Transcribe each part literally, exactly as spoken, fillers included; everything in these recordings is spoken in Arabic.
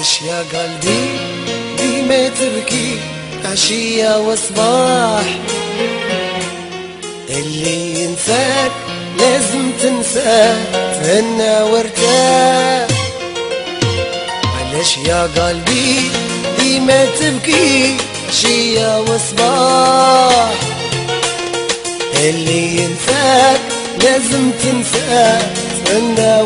علاش يا قلبي ديما تبكي عشية وصباح؟ اللي ينساك لازم تنساه، تهنى وارتاح. علاش يا قلبي ديما تبكي عشية وصباح؟ اللي ينساك لازم تنساه، تهنى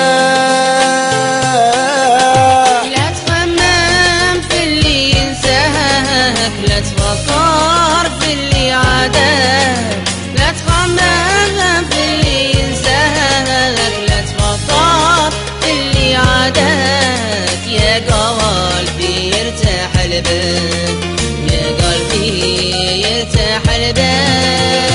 وارتاح. لا تخمم في اللي ينساك، لا تفكر في اللي عاداك. لا تخمم في اللي ينساك، لا تفكر في اللي عاداك. يا قلبي يرتاح البال، يا قلبي يرتاح البال.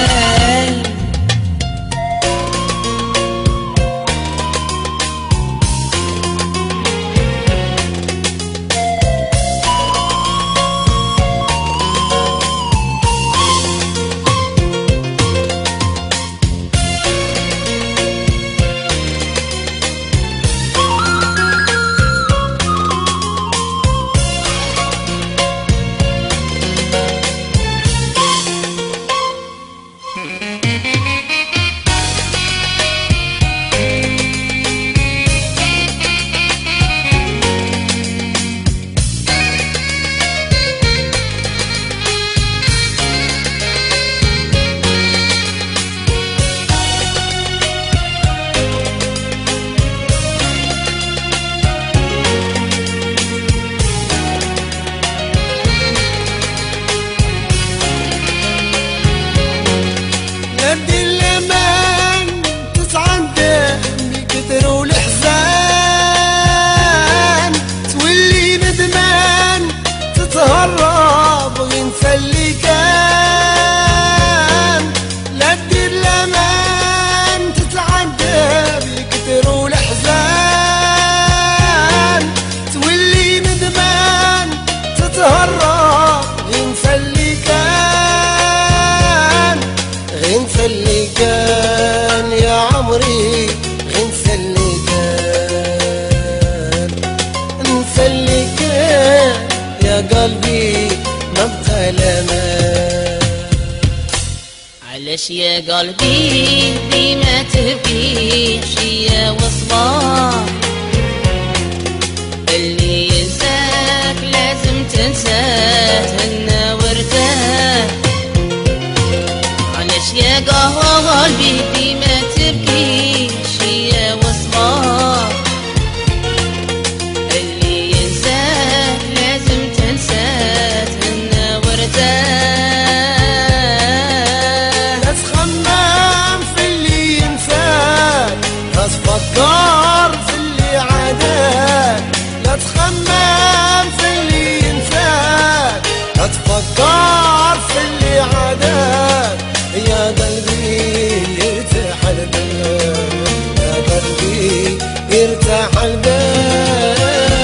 ندي الأمان تتعدى بكتر والحزان، تولي ندمان تتهرب وينسى اللي كان. لا تدير الأمان تتعدى بكتر والحزان، تولي ندمان تتهرب وينسى اللي كان. غنسى اللي كان يا عمري، غنسى اللي كان، انسى اللي كان يا قلبي، ما بقى الامان. علاش يا قلبي ديما تبكي عشية وصباح؟ اللي ينساك لازم تنساه، تهنى وارتاح. علاش يا قلبي ديما تبكي عشية وصباح؟ اللي ينساك لازم تنساه، تهنى وارتاح. لا تخمم في اللي ينساك، لا تفكر في اللي عاداك. لا تخمم في اللي ينساك، لا تفكر في اللي عاداك. يا قلبي يرتاح البال، يا قلبي يرتاح البال.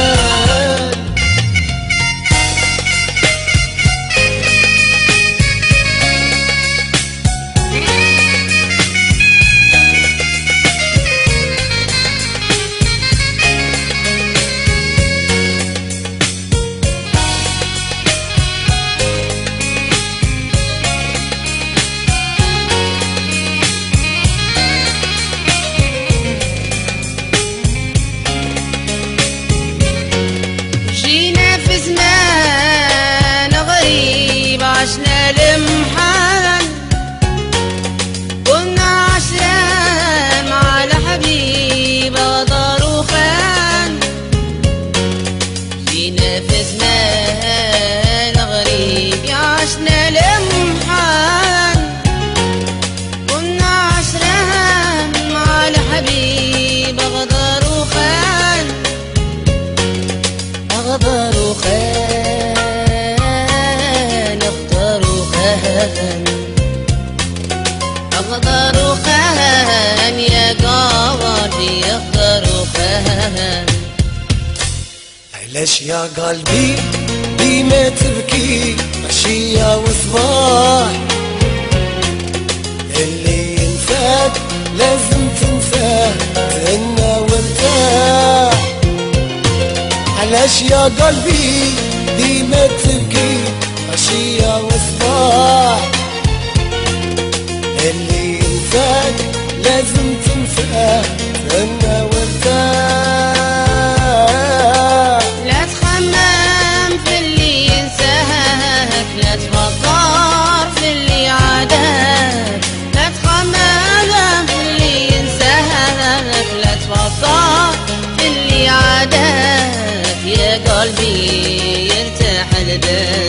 جينا في زمان غريب عشنا لمحان، كنا عشرة مع الحبيب غدر وخان. جينا في زمان غريب عشنا لمحان، كنا عشرة مع الحبيب غدر وخان. أغدر وخان، أغدر وخان، أغدر وخان يا قلبي، أغدر وخان. علاش يا قلبي ديما تبكي عشية وصباح؟ اللي ينساك لازم تنساه، تهنى وارتاح. عاش يا قلبي ديما تبكي عشية وصباح، اللي ينساك لازم تنساه انا وارتاح. لا تخمم في اللي ينساك، لا تفكر في اللي عاداك، لا تخمم في اللي ينساك، لا تفكر في اللي عاداك، يا قلبي يرتاح البال.